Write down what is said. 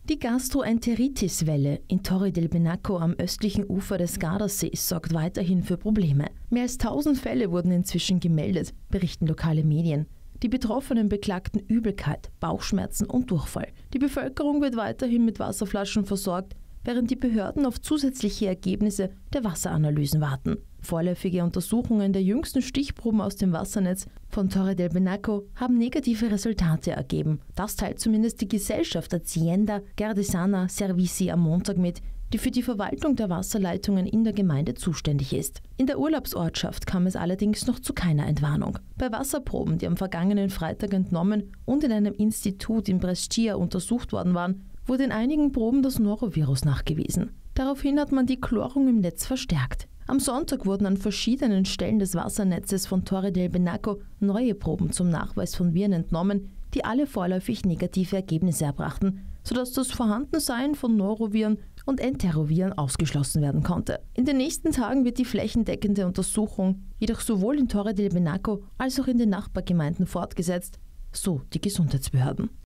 Die Gastroenteritis-Welle in Torre del Benaco am östlichen Ufer des Gardasees sorgt weiterhin für Probleme. Mehr als 1000 Fälle wurden inzwischen gemeldet, berichten lokale Medien. Die Betroffenen beklagten Übelkeit, Bauchschmerzen und Durchfall. Die Bevölkerung wird weiterhin mit Wasserflaschen versorgt, während die Behörden auf zusätzliche Ergebnisse der Wasseranalysen warten. Vorläufige Untersuchungen der jüngsten Stichproben aus dem Wassernetz von Torre del Benaco haben negative Resultate ergeben. Das teilt zumindest die Gesellschaft Azienda Gardesana Servizi am Montag mit, die für die Verwaltung der Wasserleitungen in der Gemeinde zuständig ist. In der Urlaubsortschaft kam es allerdings noch zu keiner Entwarnung. Bei Wasserproben, die am vergangenen Freitag entnommen und in einem Institut in Brescia untersucht worden waren, wurde in einigen Proben das Norovirus nachgewiesen. Daraufhin hat man die Chlorung im Netz verstärkt. Am Sonntag wurden an verschiedenen Stellen des Wassernetzes von Torre del Benaco neue Proben zum Nachweis von Viren entnommen, die alle vorläufig negative Ergebnisse erbrachten, sodass das Vorhandensein von Noroviren und Enteroviren ausgeschlossen werden konnte. In den nächsten Tagen wird die flächendeckende Untersuchung jedoch sowohl in Torre del Benaco als auch in den Nachbargemeinden fortgesetzt, so die Gesundheitsbehörden.